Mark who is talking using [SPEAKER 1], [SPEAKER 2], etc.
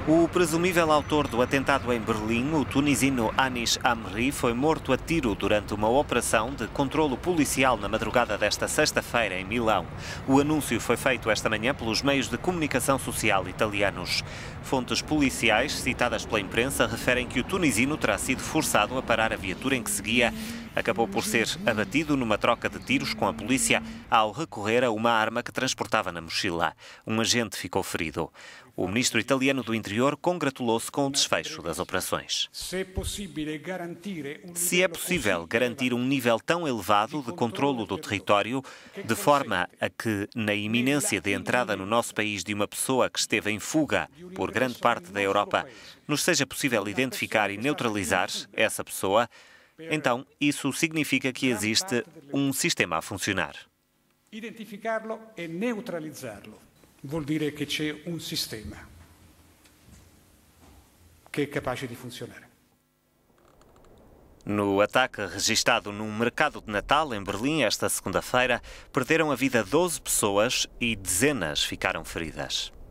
[SPEAKER 1] O presumível autor do atentado em Berlim, o tunisino Anis Amri, foi morto a tiro durante uma operação de controlo policial na madrugada desta sexta-feira em Milão. O anúncio foi feito esta manhã pelos meios de comunicação social italianos. Fontes policiais, citadas pela imprensa, referem que o tunisino terá sido forçado a parar a viatura em que seguia. Acabou por ser abatido numa troca de tiros com a polícia ao recorrer a uma arma que transportava na mochila. Um agente ficou ferido. O ministro italiano do Interior congratulou-se com o desfecho das operações. Se é possível garantir um nível tão elevado de controlo do território, de forma a que, na iminência de entrada no nosso país de uma pessoa que esteve em fuga por grande parte da Europa, nos seja possível identificar e neutralizar essa pessoa, então isso significa que existe um sistema a funcionar.
[SPEAKER 2] Identificarlo e neutralizzarlo vuol dire che c'è un sistema che è capace di funzionare.
[SPEAKER 1] No ataque registado num mercado de Natal em Berlim esta segunda-feira, perderam a vida 12 pessoas e dezenas ficaram feridas.